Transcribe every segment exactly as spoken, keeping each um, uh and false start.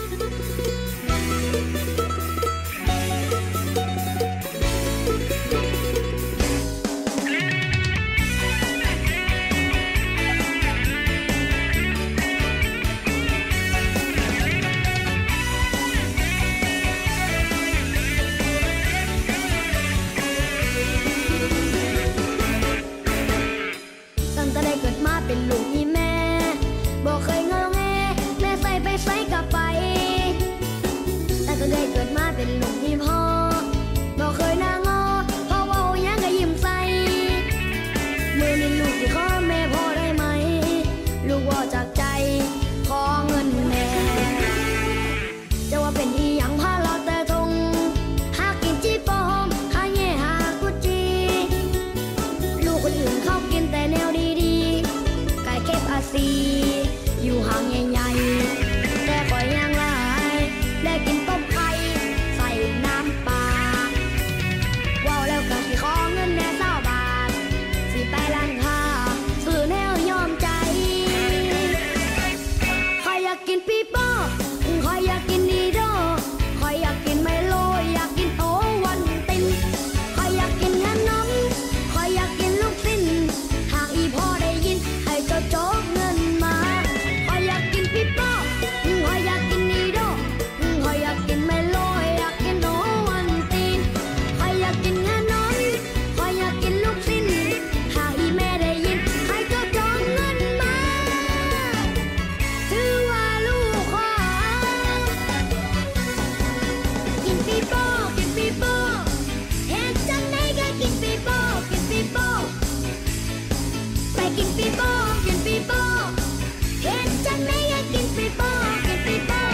เป็นลูกอีแม่บอกเคยงอแงแม่ใส่ไปใส่กลับไปแต่ก็ได้เกิดมาเป็นลูกอีพ่อบอกเคยนางอพ่อเว้ายังก็ยิ้มใส่มือนี่ลูกที่ขอแม่พ่อได้ไหมลูกว่าจากใจขอเงินแม่จะว่าเป็นอีหยังพาเราแต่ทงหากินจีปอมหาแย่หากุจีลูกคนอื่นเขากินแต่แนวดีๆไก่เก็บอาซีอยู่ห่างใหญ่ๆแต่คอยยังหลายได้กินต้มไข่ใส่น้ำปลาว้าวแล้วก็สิขอเงินแน่เศร้าบาทสิไปร้านค้าซื้อแนวยอมใจคอยอยากกินปีโป้คอยอยากกินดีโดคอยอยากกินไมโลอยากกินโอวันตินคอยอยากกินขนมคอยอยากกินลูกชิ้นหากอีพ่อได้ยินให้เจ้าโจ๊กเงินมาคอยอยากกินปีโป้คอยอยากกินดีโดคอยอยากกินไมโลอยากกินโอวันตินคอยอยากกินขนมคอยอยากกินลูกชิ้นหากอีแม่ได้ยินให้เจ้าโจ๊กเงินมาถือว่าลูกขอกินปีโป้กินปีโป้เฮ็ดจังไดก็กินปีโป้กินปีโป้ไปกินปีโป้กินปีโป้เฮ็ดจังไดก็กินปีโป้กินปีโป้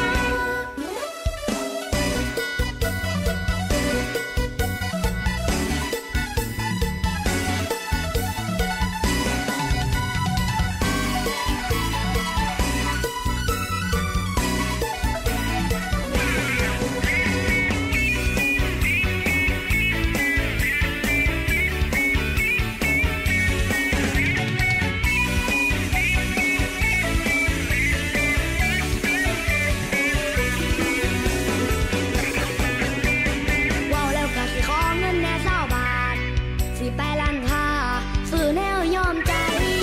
ว้าวแล้วก็สิขอเงินแน่เศร้าบาทสิไปร้านค้าซื้อแนวยอมใจ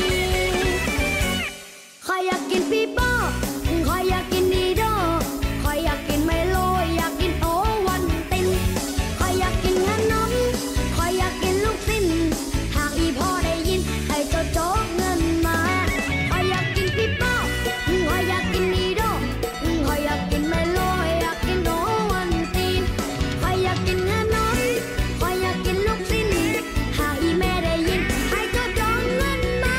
คอยอยากกินปีโป้คอยอยากกินดีโดคอยอยากกินไมโลอยากกินโอวันตินคอยอยากกินขนมคอยอยากกินลูกชิ้นหากอีพ่อได้ยินให้เจ้าโจ๊กเงินมาคอยอยากกินปีโป้คอยอยากกินดีโดคอยอยากกินไมโลอยากกินโอวันตินคอยอยากกินขนมคอยอยากกินลูกชิ้นหากอีแม่ได้ยินให้เจ้าโจ๊กเงินมา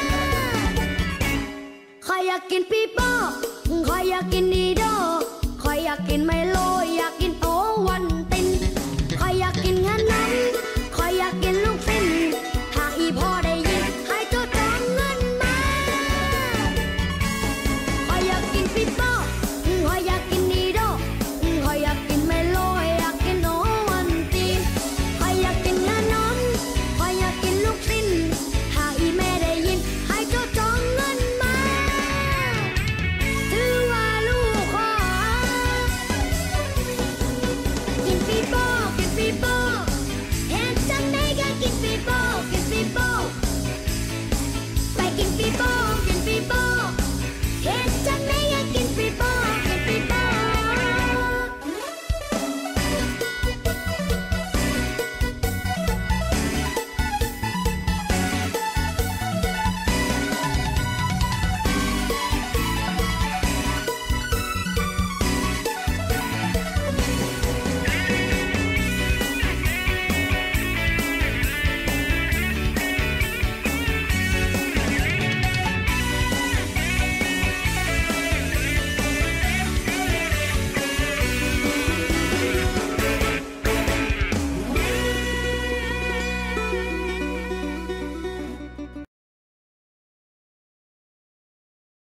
คอยอยากกินปีโป้คอยอยากกินดีโดคอยอยากกินไมโลอยากกินโอวันตินคอยอยากกินขนมคอยอยากกินลูกชิ้นหากอีพ่อได้ยินให้เจ้าโจ๊กเงินมาคอยอยากกินปีโป้